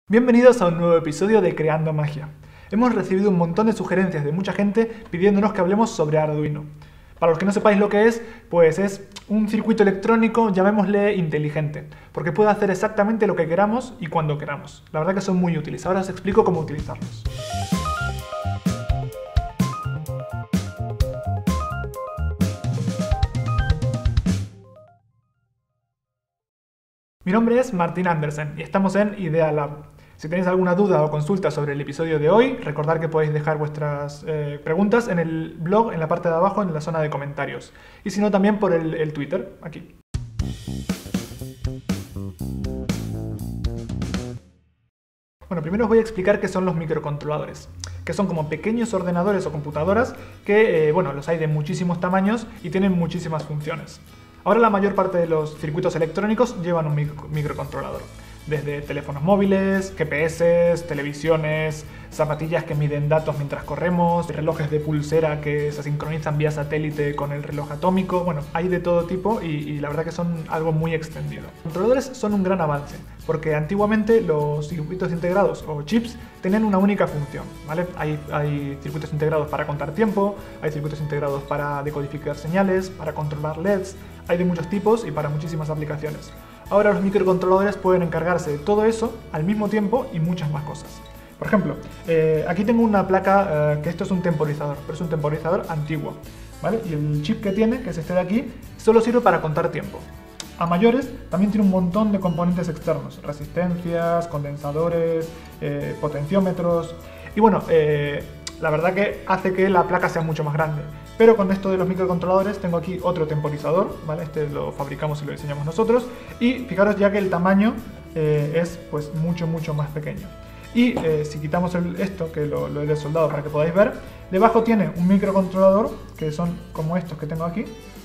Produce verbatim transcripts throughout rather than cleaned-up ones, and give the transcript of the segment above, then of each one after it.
Bienvenidos a un nuevo episodio de Creando Magia. Hemos recibido un montón de sugerencias de mucha gente pidiéndonos que hablemos sobre Arduino. Para los que no sepáis lo que es, pues es un circuito electrónico, llamémosle inteligente, porque puede hacer exactamente lo que queramos y cuando queramos. La verdad que son muy útiles, ahora os explico cómo utilizarlos. Mi nombre es Martín Andersen y estamos en Idea Lab. Si tenéis alguna duda o consulta sobre el episodio de hoy, recordad que podéis dejar vuestras eh, preguntas en el blog, en la parte de abajo, en la zona de comentarios. Y si no, también por el, el Twitter, aquí. Bueno, primero os voy a explicar qué son los microcontroladores, que son como pequeños ordenadores o computadoras que, eh, bueno, los hay de muchísimos tamaños y tienen muchísimas funciones. Ahora la mayor parte de los circuitos electrónicos llevan un micro microcontrolador. Desde teléfonos móviles, G P S, televisiones, zapatillas que miden datos mientras corremos, relojes de pulsera que se sincronizan vía satélite con el reloj atómico. Bueno, hay de todo tipo y, y la verdad que son algo muy extendido. Los controladores son un gran avance, porque antiguamente los circuitos integrados o chips tenían una única función, ¿vale? Hay, hay circuitos integrados para contar tiempo, hay circuitos integrados para decodificar señales, para controlar L E Ds, hay de muchos tipos y para muchísimas aplicaciones. Ahora los microcontroladores pueden encargarse de todo eso al mismo tiempo y muchas más cosas. Por ejemplo, eh, aquí tengo una placa eh, que esto es un temporizador, pero es un temporizador antiguo, ¿vale? Y el chip que tiene, que es este de aquí, solo sirve para contar tiempo. A mayores también tiene un montón de componentes externos, resistencias, condensadores, eh, potenciómetros y bueno, eh, la verdad que hace que la placa sea mucho más grande. Pero con esto de los microcontroladores tengo aquí otro temporizador, ¿vale? Este lo fabricamos y lo diseñamos nosotros. Y fijaros ya que el tamaño eh, es pues mucho, mucho más pequeño. Y eh, si quitamos el, esto, que lo, lo he desoldado para que podáis ver, debajo tiene un microcontrolador, que son como estos que tengo aquí,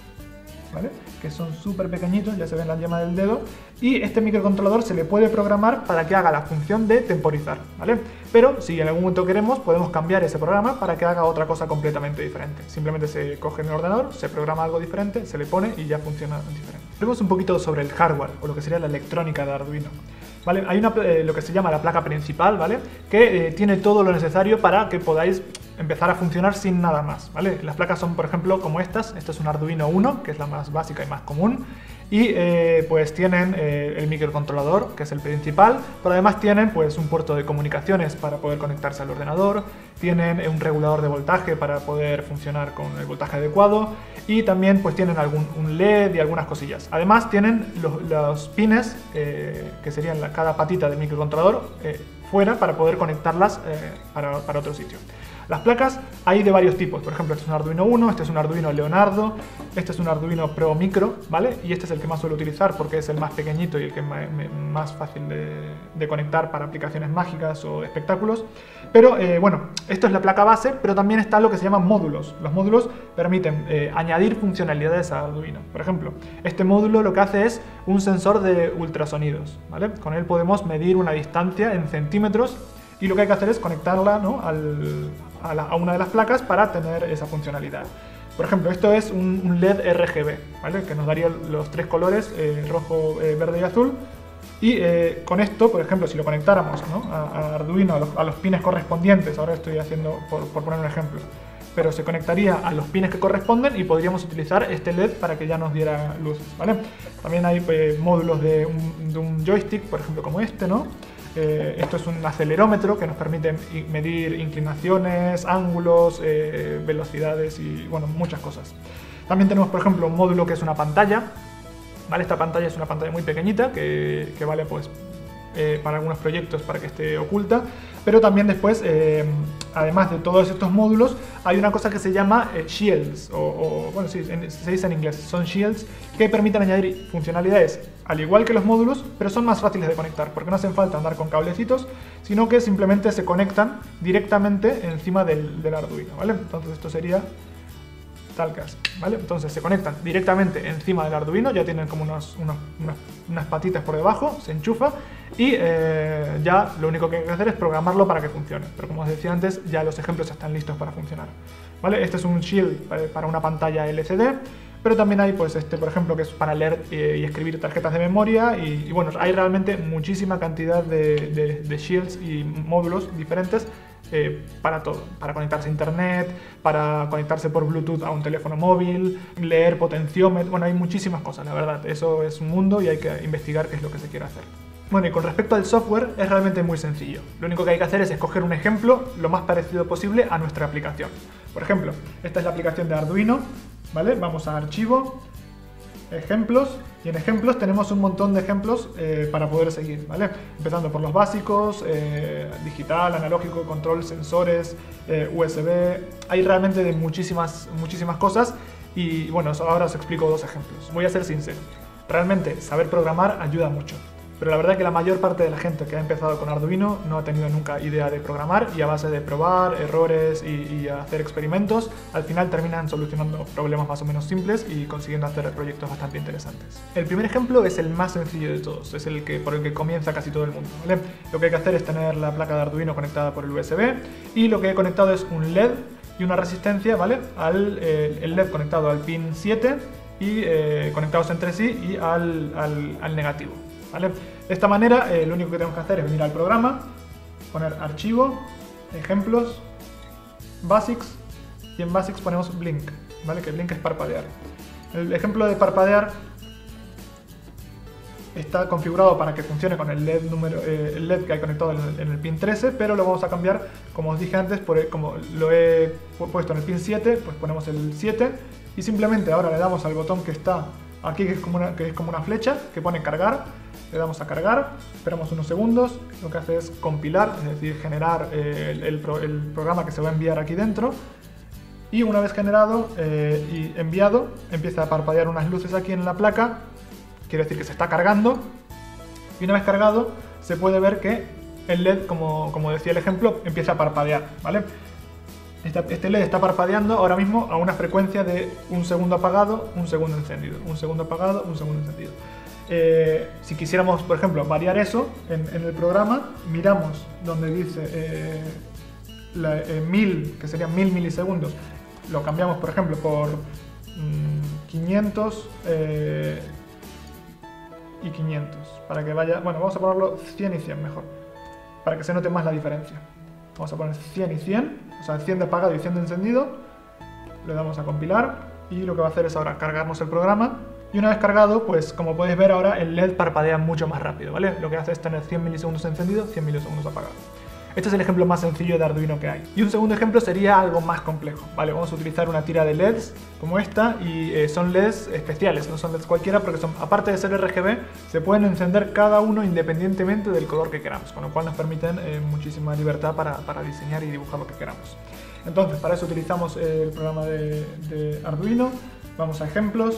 ¿vale? Que son súper pequeñitos, ya se ven la yema del dedo, y este microcontrolador se le puede programar para que haga la función de temporizar, ¿vale? Pero si en algún momento queremos, podemos cambiar ese programa para que haga otra cosa completamente diferente. Simplemente se coge en el ordenador, se programa algo diferente, se le pone y ya funciona diferente. Hablemos un poquito sobre el hardware, o lo que sería la electrónica de Arduino. ¿Vale? Hay una, eh, lo que se llama la placa principal, ¿vale? Que eh, tiene todo lo necesario para que podáis empezar a funcionar sin nada más, ¿vale? Las placas son, por ejemplo, como estas. Esta es un Arduino uno, que es la más básica y más común. Y eh, pues tienen eh, el microcontrolador, que es el principal, pero además tienen pues un puerto de comunicaciones para poder conectarse al ordenador, tienen un regulador de voltaje para poder funcionar con el voltaje adecuado y también pues tienen algún un L E D y algunas cosillas. Además tienen los, los pines, eh, que serían la, cada patita del microcontrolador, eh, fuera para poder conectarlas eh, para, para otro sitio. Las placas hay de varios tipos, por ejemplo, este es un Arduino uno, este es un Arduino Leonardo, este es un Arduino Pro Micro, ¿vale? Y este es el que más suelo utilizar porque es el más pequeñito y el que es más fácil de, de conectar para aplicaciones mágicas o espectáculos. Pero eh, bueno, esto es la placa base, pero también está lo que se llaman módulos. Los módulos permiten eh, añadir funcionalidades a Arduino. Por ejemplo, este módulo lo que hace es un sensor de ultrasonidos, ¿vale? Con él podemos medir una distancia en centímetros y lo que hay que hacer es conectarla, ¿no? al, a, la, a una de las placas para tener esa funcionalidad. Por ejemplo, esto es un, un L E D R G B, ¿vale? Que nos daría los tres colores, eh, rojo, eh, verde y azul. Y eh, con esto, por ejemplo, si lo conectáramos, ¿no? a, a Arduino, a los, a los pines correspondientes, ahora estoy haciendo, por, por poner un ejemplo, pero se conectaría a los pines que corresponden y podríamos utilizar este L E D para que ya nos diera luces, ¿vale? También hay eh, módulos de un, de un joystick, por ejemplo, como este, ¿no? Eh, esto es un acelerómetro que nos permite medir inclinaciones, ángulos, eh, velocidades y bueno, muchas cosas. También tenemos, por ejemplo, un módulo que es una pantalla, ¿vale? Esta pantalla es una pantalla muy pequeñita que, que vale pues eh, para algunos proyectos para que esté oculta, pero también después, eh, además de todos estos módulos, hay una cosa que se llama eh, shields, o, o bueno, sí, en, se dice en inglés, son shields, que permiten añadir funcionalidades al igual que los módulos, pero son más fáciles de conectar, porque no hacen falta andar con cablecitos, sino que simplemente se conectan directamente encima del, del Arduino, ¿vale? Entonces esto sería tal caso, ¿vale? Entonces se conectan directamente encima del Arduino, ya tienen como unos, unos, unos, unas patitas por debajo, se enchufa y eh, ya lo único que hay que hacer es programarlo para que funcione. Pero como os decía antes, ya los ejemplos están listos para funcionar, ¿vale? Este es un shield para una pantalla L C D. pero también hay, pues, este, por ejemplo, que es para leer eh, y escribir tarjetas de memoria, y, y bueno, hay realmente muchísima cantidad de, de, de shields y módulos diferentes eh, para todo, para conectarse a internet, para conectarse por Bluetooth a un teléfono móvil, leer potenciómetro, bueno, hay muchísimas cosas, la verdad, eso es un mundo y hay que investigar qué es lo que se quiere hacer. Bueno, y con respecto al software es realmente muy sencillo. Lo único que hay que hacer es escoger un ejemplo lo más parecido posible a nuestra aplicación. Por ejemplo, esta es la aplicación de Arduino, ¿vale? Vamos a Archivo, Ejemplos, y en Ejemplos tenemos un montón de ejemplos eh, para poder seguir, ¿vale? Empezando por los básicos, eh, digital, analógico, control, sensores, eh, U S B... Hay realmente de muchísimas, muchísimas cosas y bueno, ahora os explico dos ejemplos. Voy a ser sincero, realmente saber programar ayuda mucho. Pero la verdad es que la mayor parte de la gente que ha empezado con Arduino no ha tenido nunca idea de programar y a base de probar, errores y, y hacer experimentos, al final terminan solucionando problemas más o menos simples y consiguiendo hacer proyectos bastante interesantes. El primer ejemplo es el más sencillo de todos, es el que, por el que comienza casi todo el mundo, ¿vale? Lo que hay que hacer es tener la placa de Arduino conectada por el U S B y lo que he conectado es un L E D y una resistencia, ¿vale? Al, eh, el L E D conectado al pin siete y eh, conectados entre sí y al, al, al negativo. ¿Vale? De esta manera eh, lo único que tenemos que hacer es venir al programa, poner archivo, ejemplos, basics y en basics ponemos blink, ¿vale? Que blink es parpadear. El ejemplo de parpadear está configurado para que funcione con el L E D, número, eh, el L E D que hay conectado en el, en el pin trece, pero lo vamos a cambiar, como os dije antes, por el, como lo he puesto en el pin siete, pues ponemos el siete y simplemente ahora le damos al botón que está aquí, que es como una, que es como una flecha, que pone cargar. Le damos a cargar, esperamos unos segundos, lo que hace es compilar, es decir, generar eh, el, el, pro, el programa que se va a enviar aquí dentro, y una vez generado eh, y enviado, empieza a parpadear unas luces aquí en la placa, quiere decir que se está cargando, y una vez cargado se puede ver que el L E D, como, como decía el ejemplo, empieza a parpadear, ¿vale? Este, este L E D está parpadeando ahora mismo a una frecuencia de un segundo apagado, un segundo encendido, un segundo apagado, un segundo encendido. Eh, si quisiéramos, por ejemplo, variar eso en, en el programa, miramos donde dice eh, la, eh, mil, que serían mil milisegundos, lo cambiamos, por ejemplo, por mmm, quinientos eh, y quinientos, para que vaya, bueno, vamos a ponerlo cien y cien mejor, para que se note más la diferencia. Vamos a poner cien y cien, o sea, cien de apagado y cien de encendido, le damos a compilar y lo que va a hacer es ahora cargarnos el programa. Y una vez cargado, pues como podéis ver ahora el L E D parpadea mucho más rápido, ¿vale? Lo que hace es tener cien milisegundos encendido, cien milisegundos apagado. Este es el ejemplo más sencillo de Arduino que hay. Y un segundo ejemplo sería algo más complejo, ¿vale? Vamos a utilizar una tira de L E Ds como esta y eh, son L E Ds especiales, no son L E Ds cualquiera porque son, aparte de ser R G B, se pueden encender cada uno independientemente del color que queramos, con lo cual nos permiten eh, muchísima libertad para, para diseñar y dibujar lo que queramos. Entonces, para eso utilizamos eh, el programa de, de Arduino, vamos a ejemplos.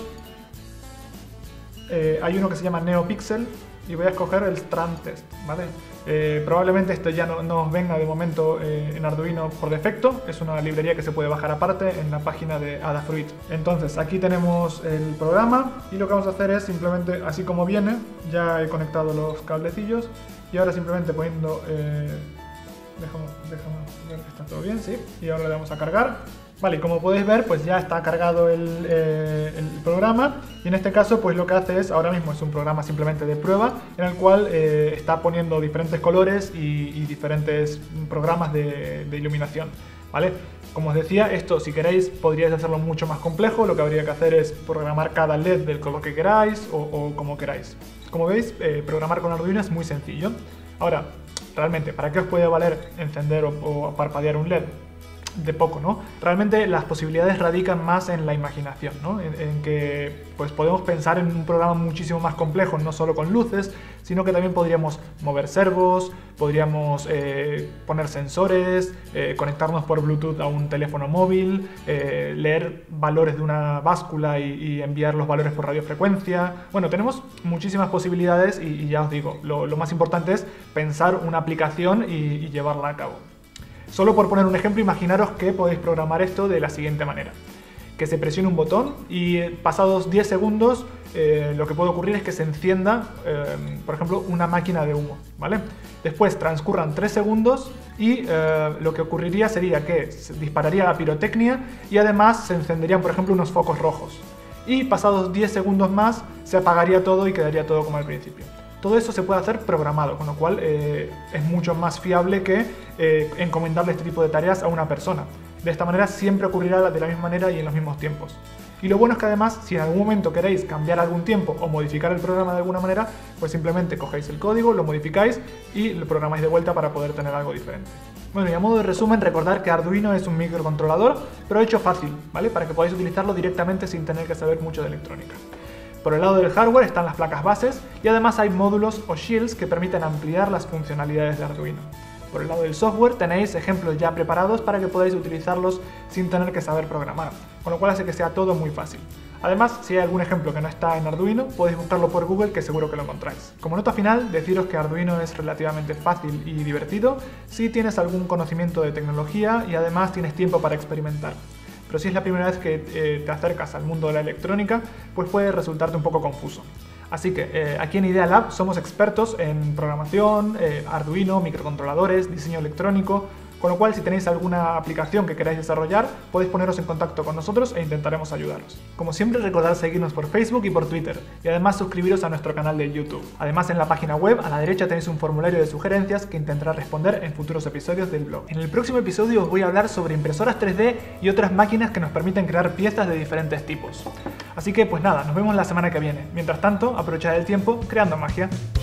Eh, hay uno que se llama NeoPixel y voy a escoger el Strand Test, ¿vale? Eh, probablemente esto ya no nos venga de momento eh, en Arduino por defecto, es una librería que se puede bajar aparte en la página de Adafruit. Entonces aquí tenemos el programa y lo que vamos a hacer es simplemente, así como viene, ya he conectado los cablecillos y ahora simplemente poniendo... Eh, dejamos, dejamos ver que está todo bien, sí, y ahora le damos a cargar. Vale, como podéis ver, pues ya está cargado el, eh, el programa y en este caso pues lo que hace es, ahora mismo es un programa simplemente de prueba en el cual eh, está poniendo diferentes colores y, y diferentes programas de, de iluminación, ¿vale? Como os decía, esto si queréis podríais hacerlo mucho más complejo, lo que habría que hacer es programar cada L E D del color que queráis o, o como queráis. Como veis, eh, programar con Arduino es muy sencillo. Ahora, realmente, ¿para qué os puede valer encender o, o parpadear un L E D? De poco, ¿no? Realmente las posibilidades radican más en la imaginación, ¿no? En, en que pues podemos pensar en un programa muchísimo más complejo, no solo con luces, sino que también podríamos mover servos, podríamos eh, poner sensores, eh, conectarnos por Bluetooth a un teléfono móvil, eh, leer valores de una báscula y, y enviar los valores por radiofrecuencia. Bueno, tenemos muchísimas posibilidades y, y ya os digo, lo, lo más importante es pensar una aplicación y, y llevarla a cabo. Solo por poner un ejemplo, imaginaros que podéis programar esto de la siguiente manera. Que se presione un botón y pasados diez segundos eh, lo que puede ocurrir es que se encienda, eh, por ejemplo, una máquina de humo, ¿vale? Después transcurran tres segundos y eh, lo que ocurriría sería que se dispararía la pirotecnia y además se encenderían, por ejemplo, unos focos rojos. y pasados diez segundos más se apagaría todo y quedaría todo como al principio. Todo eso se puede hacer programado, con lo cual eh, es mucho más fiable que eh, encomendarle este tipo de tareas a una persona. De esta manera siempre ocurrirá de la misma manera y en los mismos tiempos. Y lo bueno es que además, si en algún momento queréis cambiar algún tiempo o modificar el programa de alguna manera, pues simplemente cogéis el código, lo modificáis y lo programáis de vuelta para poder tener algo diferente. Bueno, y a modo de resumen, recordar que Arduino es un microcontrolador, pero hecho fácil, ¿vale? Para que podáis utilizarlo directamente sin tener que saber mucho de electrónica. Por el lado del hardware están las placas bases y además hay módulos o shields que permiten ampliar las funcionalidades de Arduino. Por el lado del software tenéis ejemplos ya preparados para que podáis utilizarlos sin tener que saber programar, con lo cual hace que sea todo muy fácil. Además, si hay algún ejemplo que no está en Arduino, podéis buscarlo por Google, que seguro que lo encontráis. Como nota final, deciros que Arduino es relativamente fácil y divertido si tienes algún conocimiento de tecnología y además tienes tiempo para experimentar. Pero si es la primera vez que eh, te acercas al mundo de la electrónica, pues puede resultarte un poco confuso. Así que eh, aquí en Idea Lab somos expertos en programación, eh, Arduino, microcontroladores, diseño electrónico, con lo cual si tenéis alguna aplicación que queráis desarrollar, podéis poneros en contacto con nosotros e intentaremos ayudaros. Como siempre, recordad seguirnos por Facebook y por Twitter, y además suscribiros a nuestro canal de YouTube. Además, en la página web a la derecha tenéis un formulario de sugerencias que intentaré responder en futuros episodios del blog. En el próximo episodio os voy a hablar sobre impresoras tres D y otras máquinas que nos permiten crear piezas de diferentes tipos. Así que pues nada, nos vemos la semana que viene. Mientras tanto, aprovechad el tiempo creando magia.